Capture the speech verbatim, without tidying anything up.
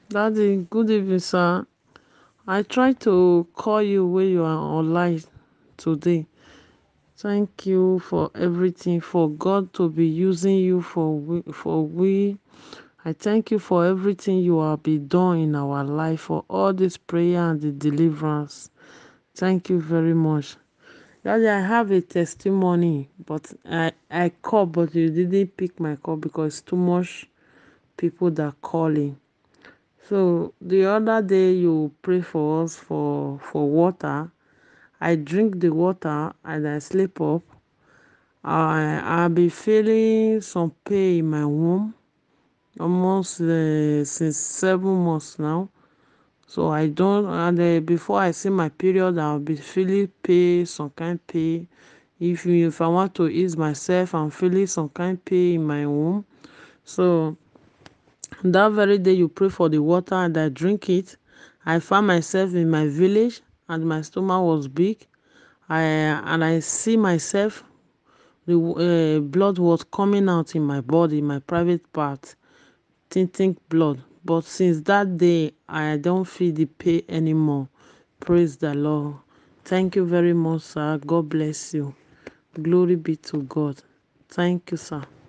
Daddy, good evening, sir. I tried to call you when you are online today. Thank you for everything, for God to be using you for we, for we. I thank you for everything you have been done in our life, for all this prayer and the deliverance. Thank you very much. Daddy, I have a testimony, but I, I called, but you didn't pick my call because too much people that calling. So the other day you pray for us for for water. I drink the water and I sleep up. I I'll be feeling some pain in my womb almost uh, since seven months now. So I don't and uh, before I see my period, I'll be feeling pain, some kind pain. If you, if I want to ease myself, I'm feeling some kind pain in my womb. So that very day you pray for the water and I drink it, I found myself in my village and my stomach was big. I and I see myself, the uh, blood was coming out in my body, my private part, tinting blood. But since that day, I don't feel the pain anymore. Praise the Lord. Thank you very much, sir. God bless you. Glory be to God. Thank you, sir.